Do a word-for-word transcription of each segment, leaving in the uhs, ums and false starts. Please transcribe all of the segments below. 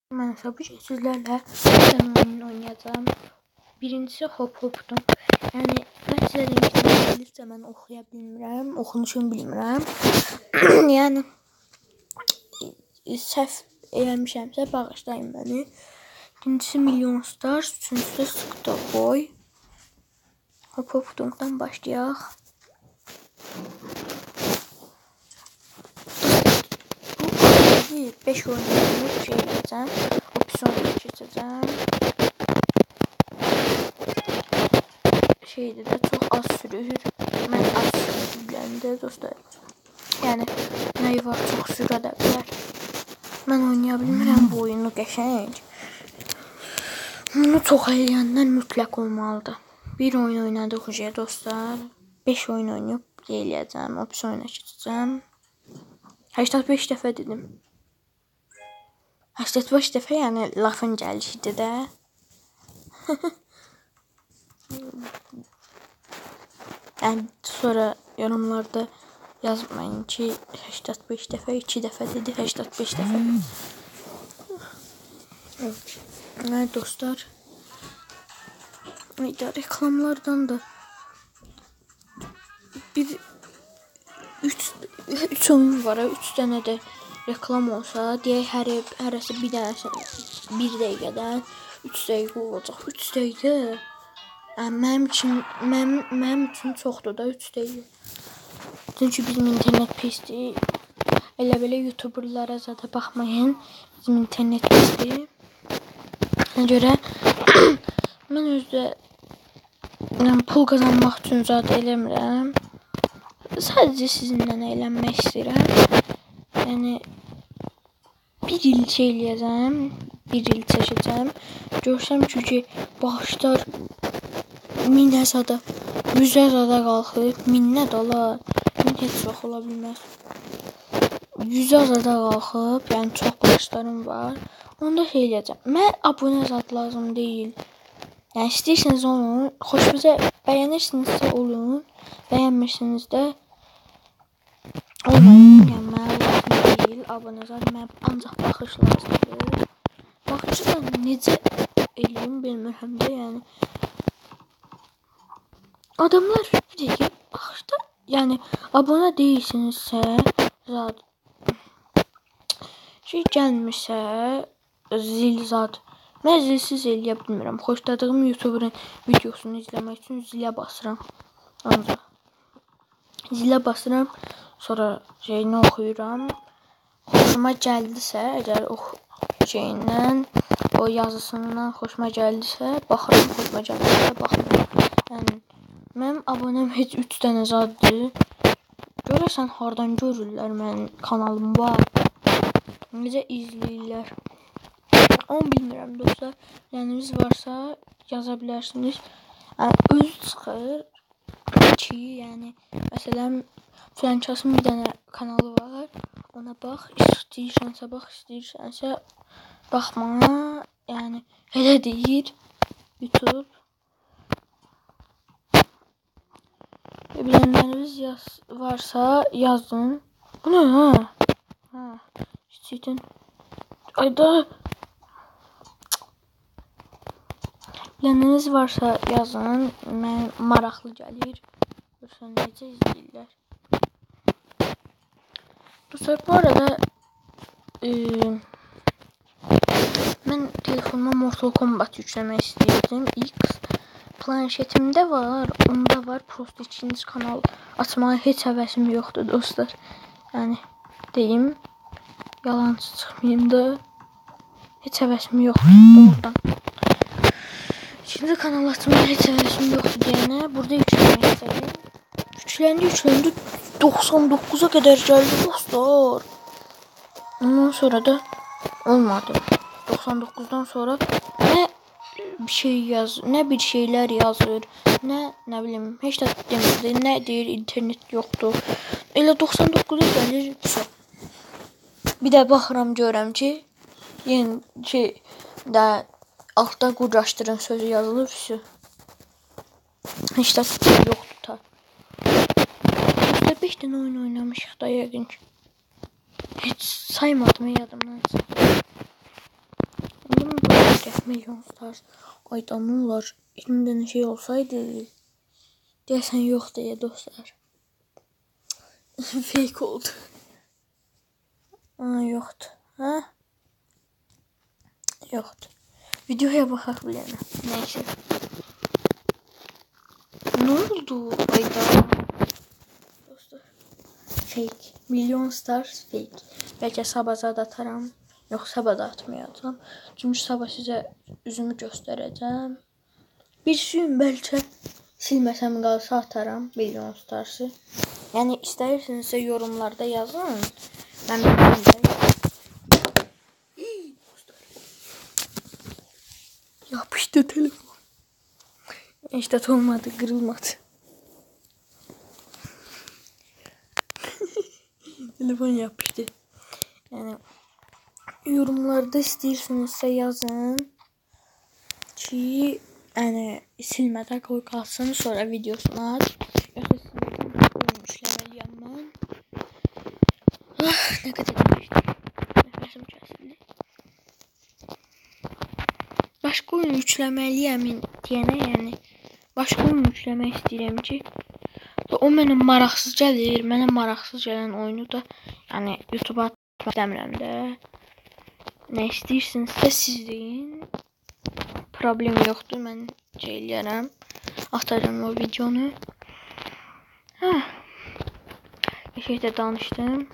Mən isə bu gün sizlərlə bir oyun oynayacağım. Birincisi hop hopdur. Yəni bəziləri İngilizcə mən oxuya bilmirəm, oxunuşunu bilmirəm. Yəni səhv eləmişəmsə bağışlayın məni. İkincisi Million Stars, üçüncüsü Scooter Boy. Hop hopdurdan başlayaq. Bu beş oyunu şey edəcəm. Opsiyonu keçəcəm. Şeydə də çox az sürür. Mən az sürüləndə dostlar. Yəni nəyi var, çox sürə də bilər. Mən oynaya bilmirəm bu oyunu qəşəng. Bunu çox eləyənlər mütləq olmalıdır. Bir oyun oynadıq uca dostlar. beş oyun oynayıb eləyəcəm. Opsiyona keçəcəm. səksən beş dəfə dedim. səksən beş dəfə yəni lafın gəlişidir də. Yəni sonra yorumlarda yazmayın ki səksən beş dəfə iki dəfə dedi, səksən beş dəfə. Evet. Evet dostlar. Hayda, reklamlardan da bir üç üç oyun var, üç tane de reklam olsa diye her hərəsi bir dənəsi bir dəqiqədən üç dəqiqə olacaq. üç dəqiqə yəni mənim üçün mənim, mənim üçün çoxdur da üç dəqiqə. Çünki bizim internet pisdir. Elə belə YouTuberlara zədə baxmayın. Bizim internet pisdir. Ona görə mən özdə yəni, pul qazanmaq üçün zat eləmirəm. Sadəcə sizinlə əylənmək istəyirəm. Yəni bir il şey eləyəcəm, bir il çəkəcəm. Görsəm ki, bağışlar minə zada, yüzə zada qalxır, minə dolar, min heç çox ola bilməz. yüzə zada qalxıb, yəni çox bağışlarım var. Onda şey eləyəcəm. Mən abunə zat lazım deyil. Yəni istəyirsiniz olun, xoşunuza bəyənirsinizsə olun, bəyənmirsiniz də olmayın. Yəni mənə lazım deyil, abunə zat mənə ancaq baxış lazımdır. Baxışı da necə eləyim bilmirəm də, yəni. Adamlar bir dəqiqə baxışda, yəni abunə deyilsinizsə zat şey gəlmirsə zil zat. Mən zilsiz eləyə bilmirəm. Xoşladığım YouTuber'ın videosunu izləmək üçün zilə basıram. Ancaq zilə basıram, sonra şeyini oxuyuram. Xoşuma gəldisə, əgər o şeyindən, o yazısından xoşuma gəldisə, baxıram, xoşuma gəldisə, baxıram. Yəni mənim abunəm heç üç dənə zaddır. Görəsən hardan görürlər mənim kanalım var? Necə izləyirlər? Onu bilmirəm dostlar. Yəniniz varsa yaza bilərsiniz. Yəni, özü çıxır ki, yəni məsələn filankasın bir dənə kanalı var. Ona bax, istəyirsənsə bax, istəyirsənsə baxma. Yəni elə deyir YouTube. Bilənləriniz yaz varsa yazın. Bu nə ha? Ha, istəyirəm. Ayda Biləniniz varsa yazın. Mən maraqlı gəlir. Görsən necə izləyirlər. Dostlar, bu arada e, mən telefonuma Mortal Kombat yükləmək istəyirdim. X planşetimdə var, onda var. Prosta ikinci kanal açmağa heç həvəsim yoxdur dostlar. Yəni deyim, yalancı çıxmayayım da. Heç həvəsim yoxdur doğrudan. İkinci kanal açmağa heç həvəsim yoxdur deyənə burada yükləmək istədim. Yükləndi, yükləndi. doxsan doqquza qədər gəldi dostlar. Ondan sonra da olmadı. doxsan doqquzdan sonra nə bir şey yaz, nə bir şeylər yazır, nə nə bilim, heç də demirdi, nə deyir, internet yoxdur. Elə doxsan doqquza gəlir. Bir də baxıram görürəm ki, yenə şey də altda quraşdırın sözü yazılıb. Heç də yoxdur ta. beş dənə oyun oynamışıq da yəqin ki. Heç saymadım yadımdan. milyon stars. Ayda nə olar? iyirmi dənə şey olsaydı. Deyəsən yox deyə dostlar. Fake oldu. Aa, yoxdur. Hə? Yoxdur. Videoya baxaq bir yana. Neyse. Ne oldu? Ayda. Dostlar. Fake. Milyon stars fake. Bəlkə sabaza da ataram. Yox, sabah da atmayacağım. Çünki sabah sizə üzümü göstərəcəm. Bir gün bəlkə silməsəm qalsa ataram milyon starsı. Yəni istəyirsinizsə yorumlarda yazın. Mən bilmirəm də. Yapışdı telefon. İşte olmadı, kırılmadı. Telefon yapışdı. Yani yorumlarda istəyirsinizsə yazın ki, yəni silmədə qoy qalsın, sonra videosunu at. Yoxsa sizin işləməliyəm mən. Ah, nə qədər demişdim. Nəfəsim kəsildi. Başqa oyun yükləməliyəm deyənə, yəni başqa oyun yükləmək istəyirəm ki, o mənə maraqsız gəlir. Mənə maraqsız gələn oyunu da yəni YouTube'a atmaq istəmirəm də. Nə istəyirsinizsə siz deyin. Problem yoxdur, mən şey eləyərəm. Atacağım o videonu. Hə. Bir şey də danışdım.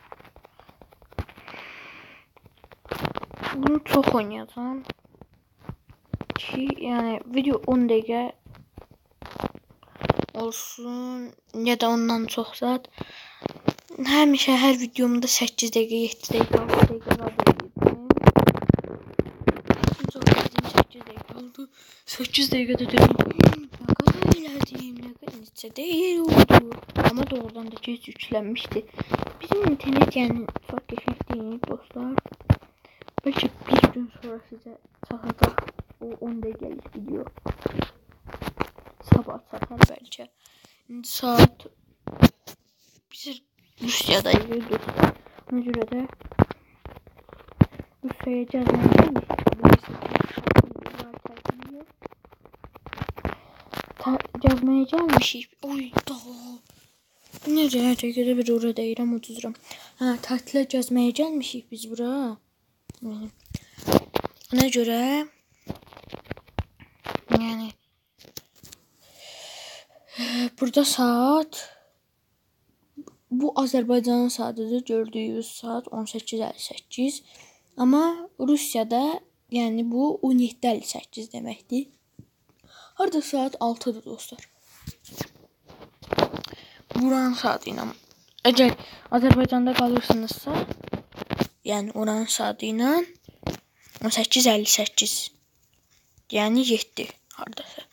Bunu çox oynayacağım. Ki, yəni video on dəqiqə olsun, ya da ondan çox saat. Həmişə hər videomda səkkiz dəqiqə, yeddi dəqiqə, altı dəqiqə var edirdim. Çox dedim səkkiz dəqiqə oldu. səkkiz dəqiqədə dedim, nə qədər elədim, nə qədər neçə deyil oldu. Amma doğrudan da gec yüklənmişdi. Bizim internet yəni çox qəşəng deyil dostlar. Bəlkə bir gün sonra sizə çatacaq o on dəqiqəlik video. Sabah çatar bəlkə. İndi saat biz Rusiyadayıq dostlar. Ona görə də Rusiyaya gəzməyə gəlmişik. Gəzməyə gəlmişik. Oy da. Necə hər dəqiqədə bir ora deyirəm, uduzuram. Hə, tatilə gəzməyə gəlmişik biz bura. Ona görə yəni burada saat bu Azərbaycanın saatıdır. Gördüyünüz saat on səkkiz əlli səkkiz. Amma Rusiyada yəni bu on yeddi əlli səkkiz deməkdir. Harda saat altıdır dostlar. Buranın saatı ilə. Əgər Azərbaycanda qalırsınızsa, yəni oranın saatı ilə on səkkiz əlli səkkiz. Yəni yeddi hardasa.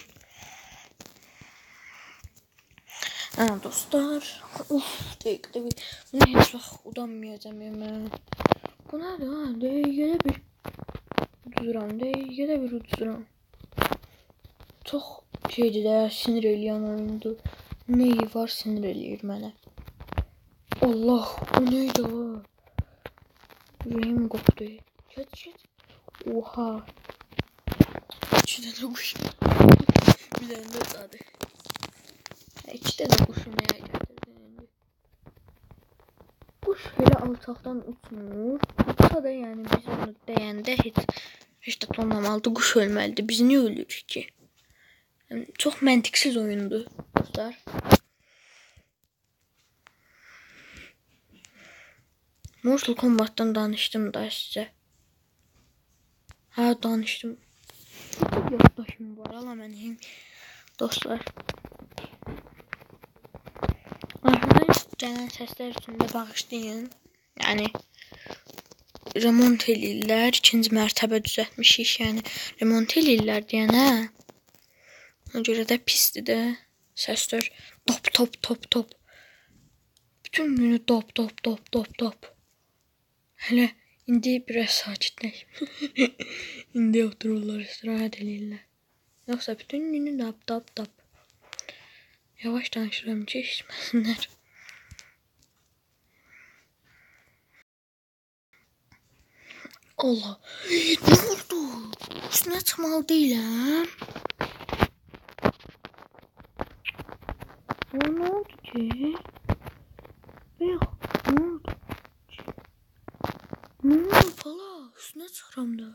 Hə dostlar. Uf, dəqiqədə bir. Bunu heç vaxt udanmayacağam mən. Bu nədir ha? Dəqiqədə bir uduzuram. Dəqiqədə bir uduzuram. Çox şeydir də, sinir eləyən oyundur. Neyi var sinir eləyir mənə. Allah, o neydi o? Ürəyim qopdu. Get, get. Oha. İki dənə quş. Bir dənə də dadı. İki dənə quşu nəyə gətirdi? Quş elə alçaqdan uçmur. Uçsa da yəni biz onu deyəndə heç heç də tonlamalıdır. Quş ölməlidir. Biz niyə ölürük ki? Yəni, çox məntiqsiz oyundur dostlar. Mortal Kombat'dan danışdım da sizə. Hə, danışdım. Çok yaddaşım var ala mənim dostlar. Arxadan gələn səslər üçün də bağışlayın. Yəni remont eləyirlər. İkinci mərtəbə düzəltmişik. Yəni remont eləyirlər deyənə. Ona görə də pisdir də. Səslər top top top top. Bütün günü top top top top top. Hələ indi biraz sakitləşim. İndi otururlar, istirahət eləyirlər. Yoxsa bütün günü top top top. Yavaş danışıram ki, eşitməsinlər. Allah. Ne oldu? Üstüne çıxmalı deyiləm. O ne oldu ki? Yox, ne oldu? Ne oldu bala? Üstüne çıxıram da.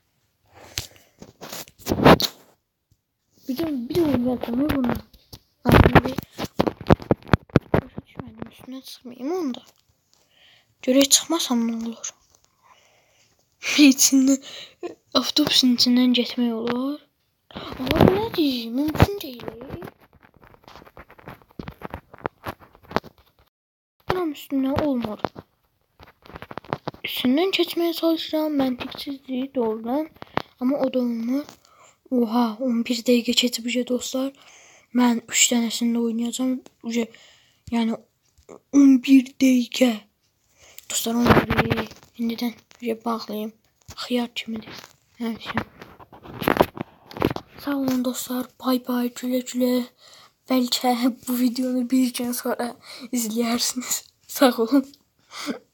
Bir de bir de oynayalım bunu. Aslında bir başa düşmədim. Üstüne çıxmayayım onda. Görək çıxmasam ne olur? İçindən, avtobusun içindən getmək olur. Ama bu nədir? Mümkün deyil. Buram üstündən olmur. Üstündən keçməyə çalışıram. Məntiqsizdir doğrudan. Ama o da olmur. Oha, on bir dəqiqə keçib uca dostlar. Mən üç dənəsində oynayacağım. Uca, yəni on bir dəqiqə. Dostlar onları indidən uca bağlayayım. Xiyar kimidir. Hər şey. Sağ olun dostlar. Bay bay. Gülə gülə. Bəlkə bu videonu bir gün sonra izləyirsiniz. Sağ olun.